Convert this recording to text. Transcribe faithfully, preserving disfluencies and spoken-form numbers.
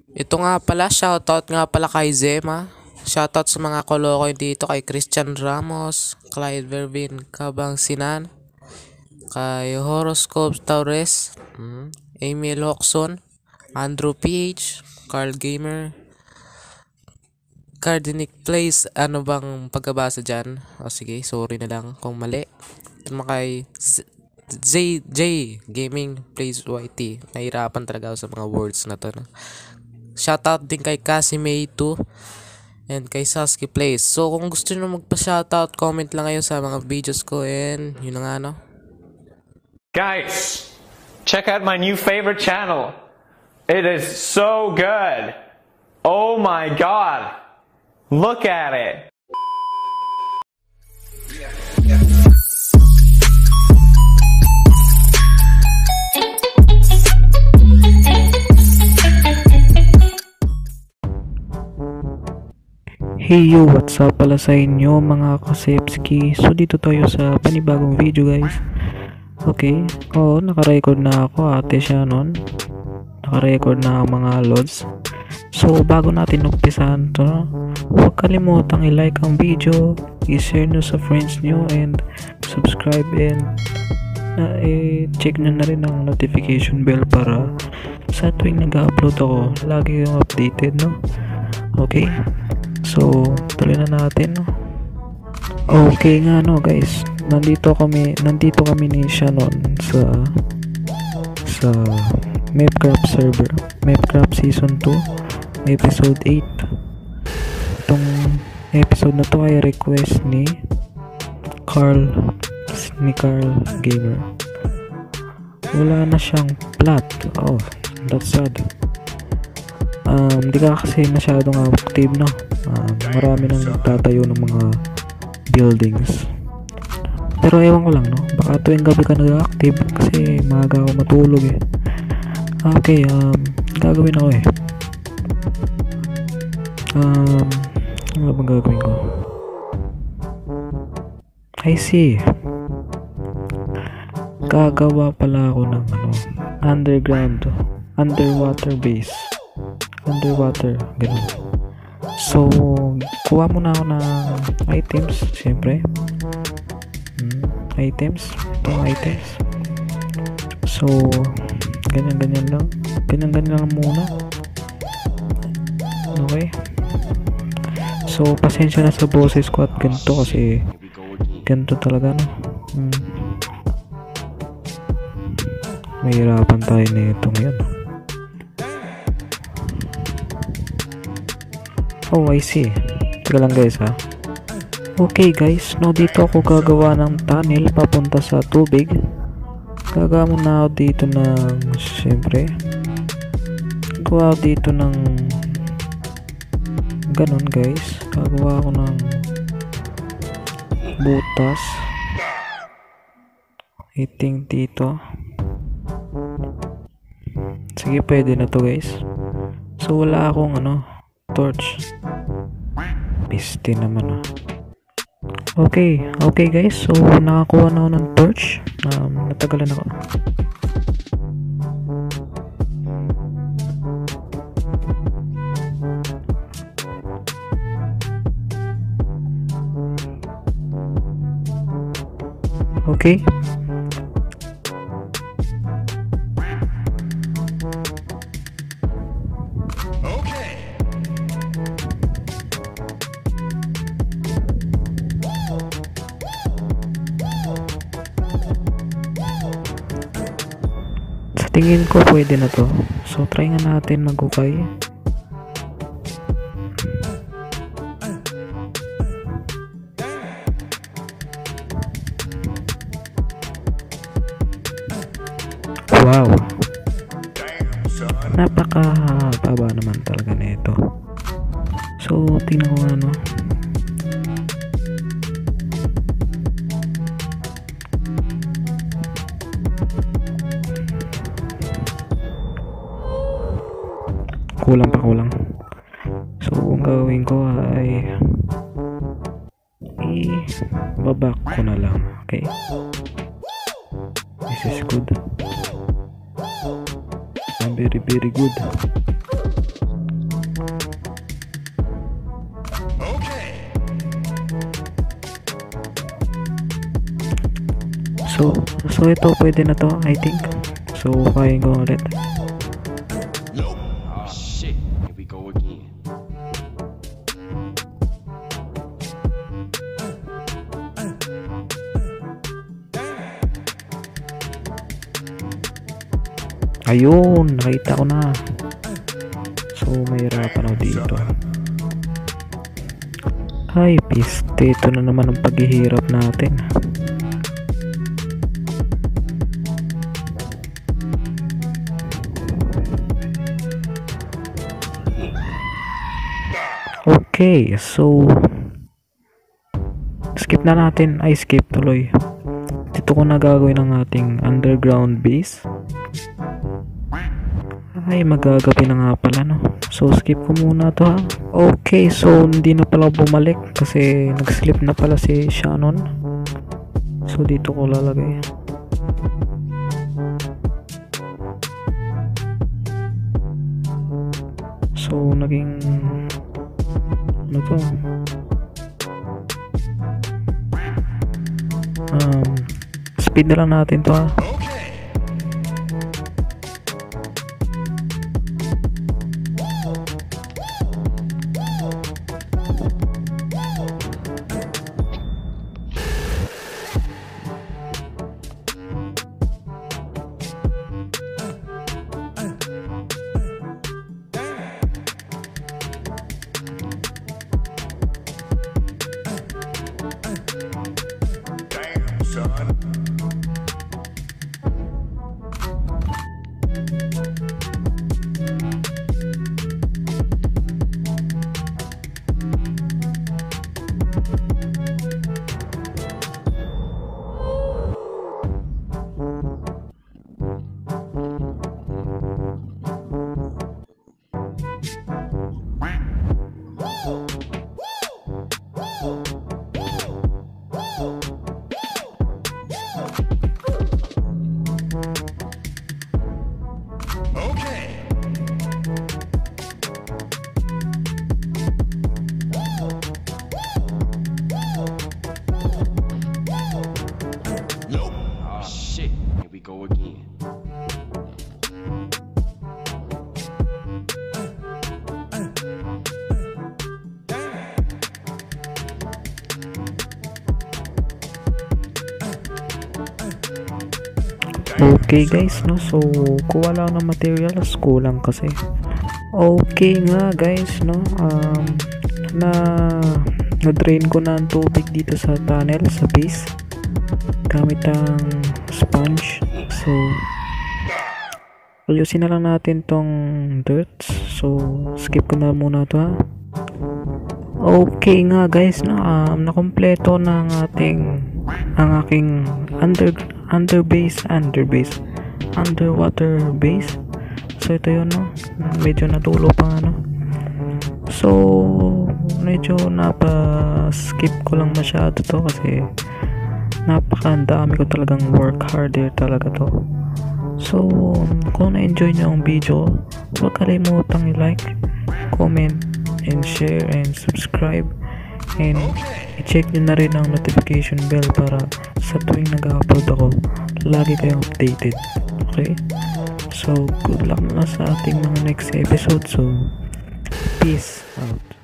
Ito nga pala, shoutout nga pala kay Zema. Shoutout sa mga kolokoy dito kay Christian Ramos, Clyde Vervin Cabangsinan, kay Horoscope Taures, hmm, Emil Hoxon, Andrew P H, Carl Gamer, Cardinic Place. Ano bang pagkabasa dyan? O sige, sorry na lang kung mali. Ito naman kay Z J, J Gaming Plays Y T. Nahirapan talaga ako sa mga words na to, no? Shoutout din kay Casimay two and kay Sasuke Plays. So kung gusto nyo magpa-shoutout, comment lang kayo sa mga videos ko, and yun na nga, no? Guys, check out my new favorite channel. It is so good. Oh my god. Look at it. Hey yo, what's up pala sa inyo mga kasepski? So dito tayo sa panibagong video guys. Okay, oo, naka-record na ako, ate Shannon. Naka-record na ang mga loads. So bago natin umpisahan to, huwag kalimutang i-like ang video, i-share nyo sa friends nyo, and subscribe, and na i-check nyo na rin ang notification bell para sa tuwing nag-upload ako, lagi yung updated, no? Okay, so tuloy na natin, no? Okay nga, no guys, nandito kami nandito kami ni Shannon sa sa Mapcraft server, Mapcraft season two episode eight. Itong episode na to ay request ni Carl ni Carl Gamer. Wala na siyang plot. Oh, that's sad. Um, di ka kasi masyadong active, no? Um, marami nang tatayo ng mga buildings. Pero ewan ko lang, no? Baka tuwing gabi ka nag-active kasi maaga ako matulog eh. Okay, um, gagawin ako eh. Um, ano bang gagawin ko? I see. Gagawa pala ako ng ano, underground, underwater base. Underwater, ganun. So, kuha muna ako ng items, syempre. Hmm, items, itong items. So, ganyan-ganyan lang. Ganyan-ganyan lang muna. Okay. So, pasensya na sa boses ko at ganito kasi ganito talaga, no? Hmm. Mahirapan tayo na ito ngayon. Oh, I see. Teka lang guys, ha. Okay guys, no, dito ako gagawa ng tunnel papunta sa tubig. Gagawa muna ako dito ng, syempre, gagawa ako dito ng ganun guys. Gagawa ako ng butas. I think dito. Sige, pwede na to guys. So wala akong ano, torch. Piste naman, ah. Okay, okay guys. So nakakuha na ako ng torch. Um, natagalan ako. Okay. Tingin ko pwede na to. So try nga natin mag-ukay. Wow, napaka baba naman talaga na ito. So tingnan ko ano. Kulang pa, kulang. So kung gagawin ko ay i-babak ko na lang. Okay, this is good. I'm very very good. So ito pwede na to, I think. So kain ko ulit. Oh shit, here we go again. Ayun, nakita ko na. So mahirapan ako dito. Ay, piste, ito na naman ang paghihirap natin. Okay, so skip na natin. Ay, skip tuloy. Dito ko na gagawin ang ating underground base. Ay, magagabi na nga pala, no? So, skip ko muna to, ha? Okay, so, hindi na pala bumalik kasi nag-slip na pala si Shannon. So, dito ko lalagay. So, naging... ano to? Um, speed na lang natin to, ha? Oh shit, here we go again. Okay guys, no, so kuha lang ng materials, kulang kasi. Okay nga guys, no, um, na na-drain ko na ang tubig dito sa tunnel, sa base gamit ang sponge. So ayusin na lang natin tong dirt. So skip ko na muna to, ha. Okay nga guys, no, um, nakompleto na ang ating ang aking under under base under base underwater base. So ito yun, no, medyo natulo pa, ano. So medyo napa-skip ko lang masyado to kasi napakandami ko talagang work harder talaga to. So kung na-enjoy nyo ang video, huwag kalimutang i-like, comment, and share, and subscribe, and i-check nyo na rin ang notification bell para sa tuwing nag-upload ako, lagi kayong updated. Okay? So good luck na sa ating mga next episode. So peace out.